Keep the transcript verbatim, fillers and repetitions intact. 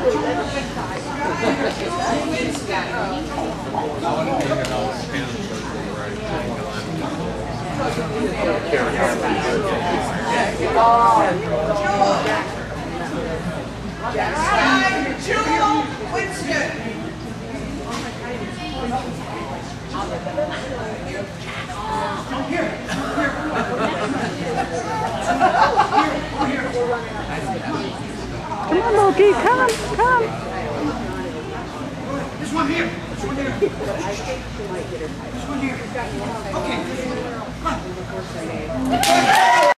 Come on, Loki, come, come. This one here. This one here. This one here. Okay. Come on.